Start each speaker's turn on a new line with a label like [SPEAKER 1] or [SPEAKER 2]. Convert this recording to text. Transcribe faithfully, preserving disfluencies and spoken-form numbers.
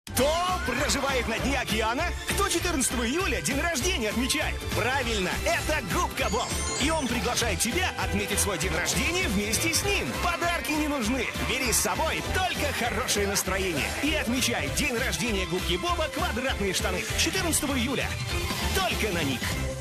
[SPEAKER 1] Кто проживает на дне океана? Кто четырнадцатого июля день рождения отмечает? Правильно, это Губка Боб. И он приглашает тебя отметить свой день рождения вместе с ним. Подарки не нужны. Бери с собой только хорошее настроение. И отмечай день рождения Губки Боба «Квадратные штаны» четырнадцатого июля. Только на Ник.